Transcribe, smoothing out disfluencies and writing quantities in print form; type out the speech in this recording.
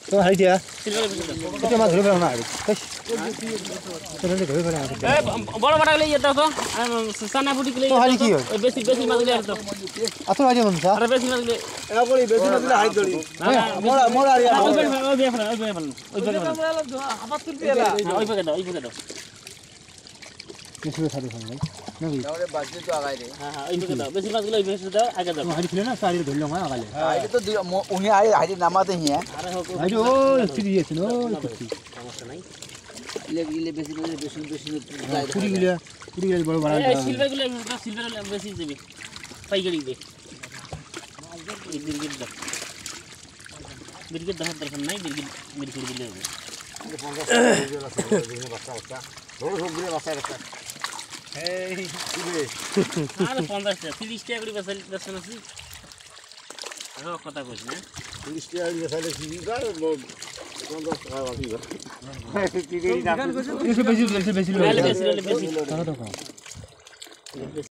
তো হাই দিয়া সিলভার বেশি দাও এটা মাছ ধরে ফেলো না আরে ধরে ফেলো এ বড় বড় গলে ইয়ে দাও তো সানা বুটি গলে বেশি বেশি মাছ গলে দাও আতো রাজে মনসা আরে বেশি মাছ গলে এরা বলি বেশি না দিলে হাই ধরি মোরা মোরা আর ওই প্যাকেট আবার তুলবি এলা ওই প্যাকেট দাও কিছু সাথে ফোন ভাই নাকি আমারে বাজে তো আগাই রে হ্যাঁ হ্যাঁ ওই প্যাকেট দাও বেশি মাছ গলে ওই প্যাকেট দাও আগে দাও হাড়ি ছিল না সারি ধরলো না আগালে আইলে তো উনি হাই নামাতে হি আরে হোক হাড়ি ও সিরি আছে নো সমস্যা নাই ইলে বেশি পুরি গিলা বড় বড় এই সিলভার বেশি দিবি পাইকারি দে এই বিরগিট দাও দরকার নাই বিরগিট দিলে হবে আরে 50 টাকা 30 টাকা করে বেচা নাছি আরো কথা কইছ না 30 টাকা দিয়ে খাইলে কি গাড় 50 টাকা বাকি বেশি বেশি বেশি বেশি